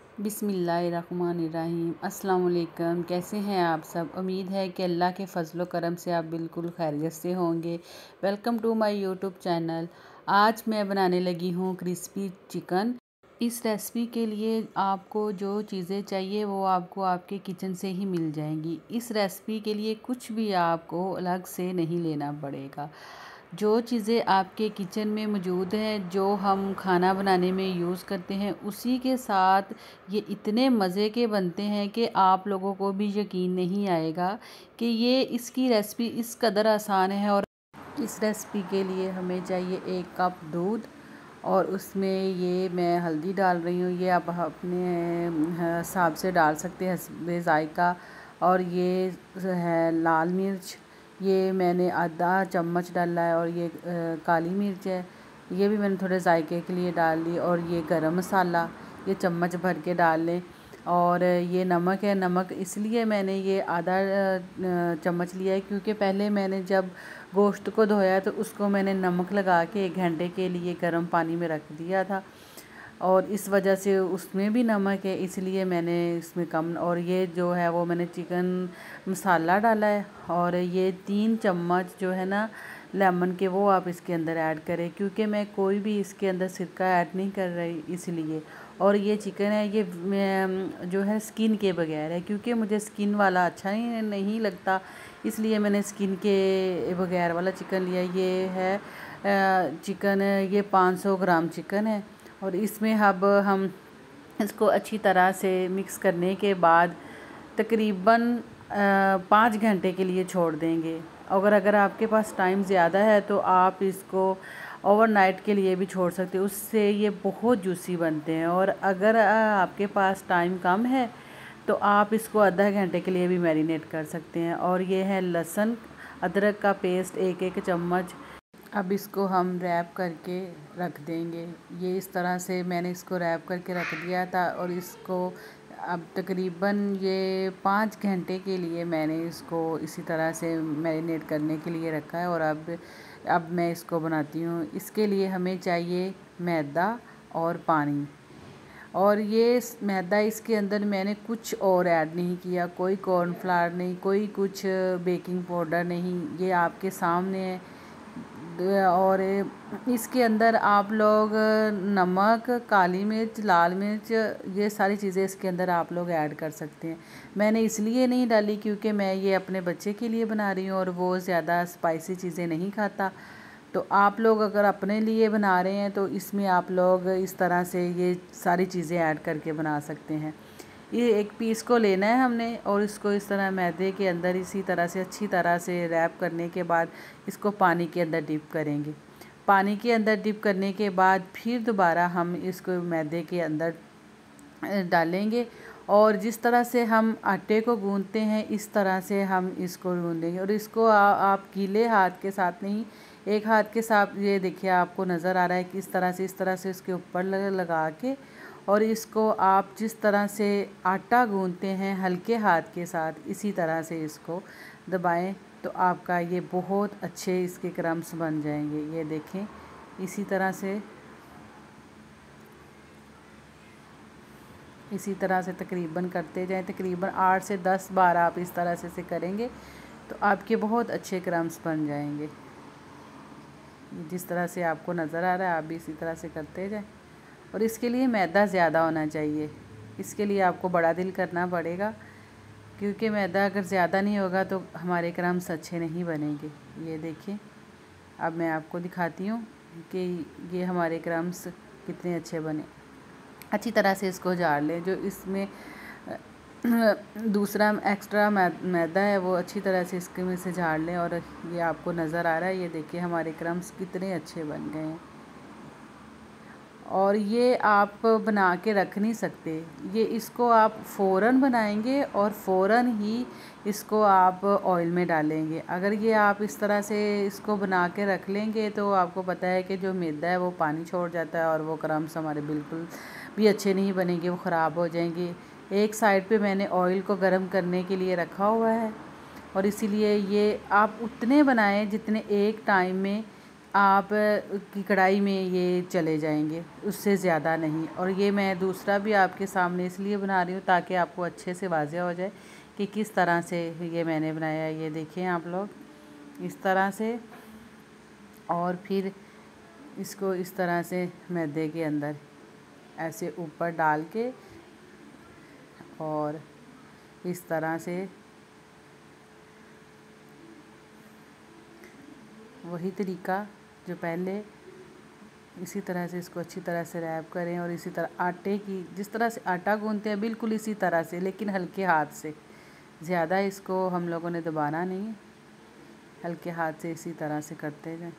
बिस्मिल्लाहिर्रहमानिर्रहीम। अस्सलाम वालेकुम। कैसे हैं आप सब? उम्मीद है कि अल्लाह के फजलो करम से आप बिल्कुल खैरियत से होंगे। Welcome to my YouTube channel. आज मैं बनाने लगी हूँ क्रिस्पी चिकन। इस रेसिपी के लिए आपको जो चीज़ें चाहिए वो आपको आपके किचन से ही मिल जाएंगी। इस रेसिपी के लिए कुछ भी आपको अलग से नहीं लेना पड़ेगा। जो चीज़ें आपके किचन में मौजूद हैं, जो हम खाना बनाने में यूज़ करते हैं, उसी के साथ ये इतने मज़े के बनते हैं कि आप लोगों को भी यकीन नहीं आएगा कि ये इसकी रेसिपी इस कदर आसान है। और इस रेसिपी के लिए हमें चाहिए 1 कप दूध और उसमें ये मैं हल्दी डाल रही हूँ। ये आप अपने हिसाब से डाल सकते हैं हस्बे ज़ायक़ा। और ये है लाल मिर्च, ये मैंने आधा चम्मच डाला है। और ये काली मिर्च है, ये भी मैंने थोड़े जायके के लिए डाल ली। और ये गरम मसाला, ये चम्मच भर के डाल लें। और ये नमक है, नमक इसलिए मैंने ये आधा चम्मच लिया है क्योंकि पहले मैंने जब गोश्त को धोया तो उसको मैंने नमक लगा के 1 घंटे के लिए गर्म पानी में रख दिया था, और इस वजह से उसमें भी नमक है, इसलिए मैंने इसमें कम। और ये जो है वो मैंने चिकन मसाला डाला है। और ये 3 चम्मच जो है ना लेमन के, वो आप इसके अंदर ऐड करें क्योंकि मैं कोई भी इसके अंदर सिरका ऐड नहीं कर रही इसलिए। और ये चिकन है, ये जो है स्किन के बगैर है क्योंकि मुझे स्किन वाला अच्छा नहीं लगता, इसलिए मैंने स्किन के बगैर वाला चिकन लिया। ये है चिकन, ये 500 ग्राम चिकन है। और इसमें अब हम इसको अच्छी तरह से मिक्स करने के बाद तकरीबन 5 घंटे के लिए छोड़ देंगे। अगर आपके पास टाइम ज़्यादा है तो आप इसको ओवरनाइट के लिए भी छोड़ सकते हो, उससे ये बहुत जूसी बनते हैं। और अगर आपके पास टाइम कम है तो आप इसको आधा घंटे के लिए भी मैरिनेट कर सकते हैं। और ये है लहसुन अदरक का पेस्ट 1 चम्मच। अब इसको हम रैप करके रख देंगे। ये इस तरह से मैंने इसको रैप करके रख दिया था। और इसको अब तकरीबन ये 5 घंटे के लिए मैंने इसको इसी तरह से मैरिनेट करने के लिए रखा है। और अब मैं इसको बनाती हूँ। इसके लिए हमें चाहिए मैदा और पानी। और ये मैदा, इसके अंदर मैंने कुछ और ऐड नहीं किया, कोई कॉर्नफ्लावर नहीं, कोई कुछ बेकिंग पाउडर नहीं, ये आपके सामने है। और इसके अंदर आप लोग नमक, काली मिर्च, लाल मिर्च, ये सारी चीज़ें इसके अंदर आप लोग ऐड कर सकते हैं। मैंने इसलिए नहीं डाली क्योंकि मैं ये अपने बच्चे के लिए बना रही हूँ और वो ज़्यादा स्पाइसी चीज़ें नहीं खाता। तो आप लोग अगर अपने लिए बना रहे हैं तो इसमें आप लोग इस तरह से ये सारी चीज़ें ऐड करके बना सकते हैं। ये एक पीस को लेना है हमने और इसको इस तरह मैदे के अंदर इसी तरह से अच्छी तरह से रैप करने के बाद इसको पानी के अंदर डिप करेंगे। पानी के अंदर डिप करने के बाद फिर दोबारा हम इसको मैदे के अंदर डालेंगे। और जिस तरह से हम आटे को गूंदते हैं इस तरह से हम इसको गूंदेंगे। और इसको आप गीले हाथ के साथ नहीं, एक हाथ के साथ, ये देखिए आपको नज़र आ रहा है कि इस तरह से इसके ऊपर लगा के, और इसको आप जिस तरह से आटा गूंदते हैं हल्के हाथ के साथ इसी तरह से इसको दबाएं तो आपका ये बहुत अच्छे इसके क्रम्स बन जाएंगे। ये देखें इसी तरह से तकरीबन करते जाएं। तकरीबन 8 से 10 बार आप इस तरह से करेंगे तो आपके बहुत अच्छे क्रम्स बन जाएंगे। जिस तरह से आपको नज़र आ रहा है आप भी इसी तरह से करते जाएं। और इसके लिए मैदा ज़्यादा होना चाहिए, इसके लिए आपको बड़ा दिल करना पड़ेगा क्योंकि मैदा अगर ज़्यादा नहीं होगा तो हमारे क्रम्स अच्छे नहीं बनेंगे। ये देखिए अब मैं आपको दिखाती हूँ कि ये हमारे क्रम्स कितने अच्छे बने। अच्छी तरह से इसको झाड़ लें। जो इसमें दूसरा एक्स्ट्रा मैदा है वो अच्छी तरह से इसके में से झाड़ लें। और ये आपको नज़र आ रहा है, ये देखिए हमारे क्रम्स कितने अच्छे बन गए हैं। और ये आप बना के रख नहीं सकते, ये इसको आप फ़ौरन बनाएंगे और फ़ौरन ही इसको आप ऑयल में डालेंगे। अगर ये आप इस तरह से इसको बना के रख लेंगे तो आपको पता है कि जो मैदा है वो पानी छोड़ जाता है और वो क्रम्स हमारे बिल्कुल भी अच्छे नहीं बनेंगे, वो ख़राब हो जाएंगे। एक साइड पे मैंने ऑयल को गर्म करने के लिए रखा हुआ है और इसीलिए ये आप उतने बनाएं जितने एक टाइम में आप की कढ़ाई में ये चले जाएंगे, उससे ज़्यादा नहीं। और ये मैं दूसरा भी आपके सामने इसलिए बना रही हूँ ताकि आपको अच्छे से वाज़ेह हो जाए कि किस तरह से ये मैंने बनाया है। ये देखें आप लोग इस तरह से, और फिर इसको इस तरह से मैदे के अंदर ऐसे ऊपर डाल के और इस तरह से वही तरीका जो पहले, इसी तरह से इसको अच्छी तरह से रैप करें। और इसी तरह आटे की, जिस तरह से आटा गूंथते हैं बिल्कुल इसी तरह से, लेकिन हल्के हाथ से, ज़्यादा इसको हम लोगों ने दबाना नहीं, हल्के हाथ से इसी तरह से करते जाएं।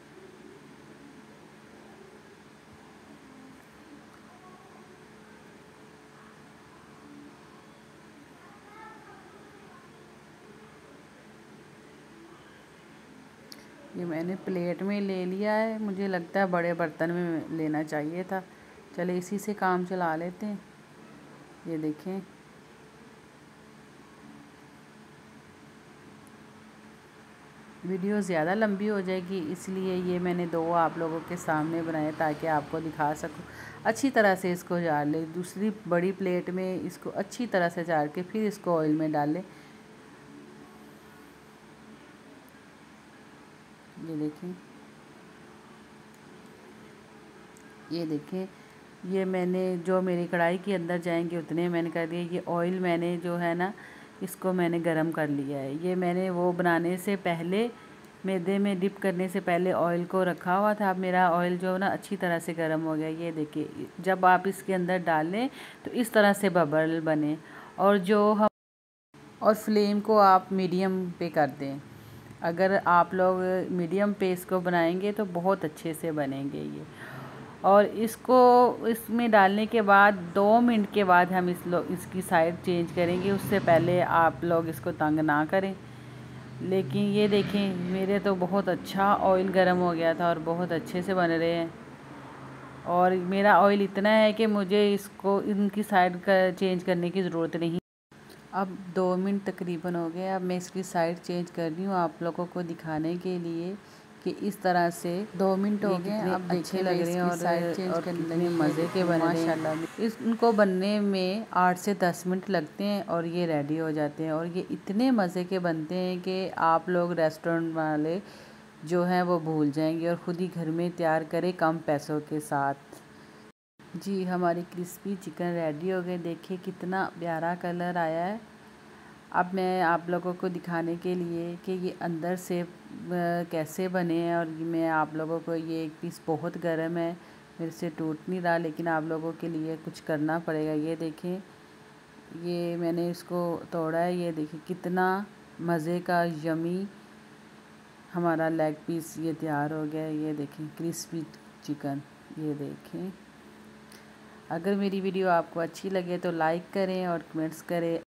ये मैंने प्लेट में ले लिया है, मुझे लगता है बड़े बर्तन में लेना चाहिए था। चले इसी से काम चला लेते हैं। ये देखें, वीडियो ज़्यादा लंबी हो जाएगी इसलिए ये मैंने दो आप लोगों के सामने बनाए ताकि आपको दिखा सकूं। अच्छी तरह से इसको जार लें, दूसरी बड़ी प्लेट में इसको अच्छी तरह से जार के फिर इसको ऑयल में डालें। ये देखें, ये मैंने जो मेरी कढ़ाई के अंदर जाएंगे उतने मैंने कर दिए। ये ऑयल मैंने जो है ना, इसको मैंने गरम कर लिया है। ये मैंने वो बनाने से पहले, मैदे में डिप करने से पहले ऑयल को रखा हुआ था। अब मेरा ऑयल जो है ना अच्छी तरह से गर्म हो गया। ये देखिए, जब आप इसके अंदर डालें तो इस तरह से बबल बने, और जो हम, और फ्लेम को आप मीडियम पे कर दें। अगर आप लोग मीडियम पे इसको बनाएंगे तो बहुत अच्छे से बनेंगे ये। और इसको इसमें डालने के बाद 2 मिनट के बाद हम इसकी साइड चेंज करेंगे। उससे पहले आप लोग इसको तंग ना करें। लेकिन ये देखें, मेरे तो बहुत अच्छा ऑयल गर्म हो गया था और बहुत अच्छे से बन रहे हैं। और मेरा ऑयल इतना है कि मुझे इसको इनकी साइड चेंज करने की ज़रूरत नहीं। अब 2 मिनट तकरीबन हो गए। अब मैं इसकी साइड चेंज कर रही हूँ आप लोगों को दिखाने के लिए कि इस तरह से 2 मिनट हो गए। अब अच्छे लग रहे हैं और साइड चेंज करने कितने मज़े के बन रहे हैं। इनको बनने में 8 से 10 मिनट लगते हैं और ये रेडी हो जाते हैं। और ये इतने मज़े के बनते हैं कि आप लोग रेस्टोरेंट वाले जो हैं वो भूल जाएंगे और ख़ुद ही घर में तैयार करें कम पैसों के साथ। जी, हमारी क्रिस्पी चिकन रेडी हो गए। देखिए कितना प्यारा कलर आया है। अब मैं आप लोगों को दिखाने के लिए कि ये अंदर से कैसे बने हैं, और मैं आप लोगों को, ये एक पीस बहुत गर्म है, मेरे से टूट नहीं रहा, लेकिन आप लोगों के लिए कुछ करना पड़ेगा। ये देखें, ये मैंने इसको तोड़ा है। ये देखिए कितना मज़े का यमी हमारा लेग पीस ये तैयार हो गया है। ये देखें क्रिस्पी चिकन। ये देखें, अगर मेरी वीडियो आपको अच्छी लगे तो लाइक करें और कमेंट्स करें।